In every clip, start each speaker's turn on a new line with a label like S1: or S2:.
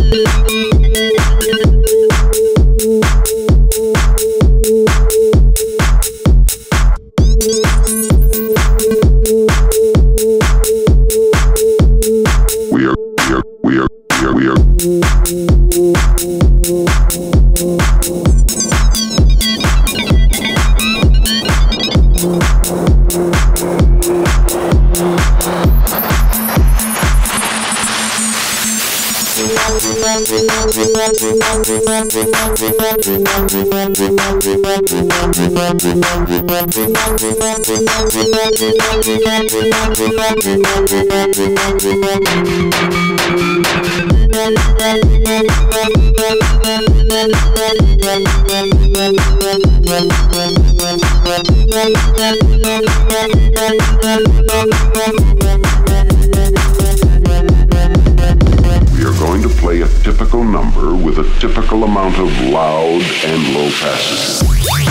S1: We are going to play a typical number with a typical amount of loud and low passages.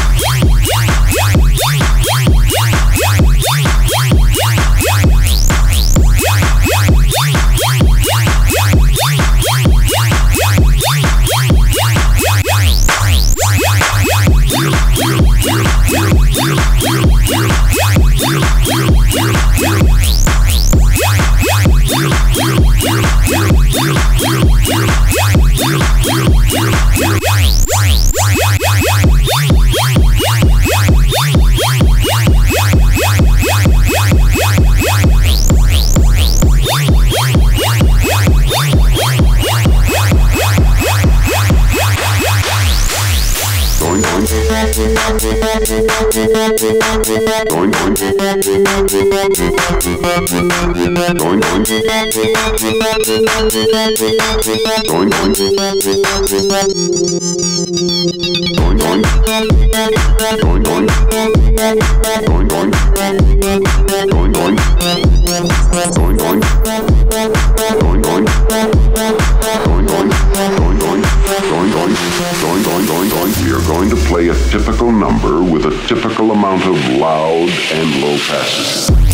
S1: We are going to play a typical number with a typical amount of loud and low passages.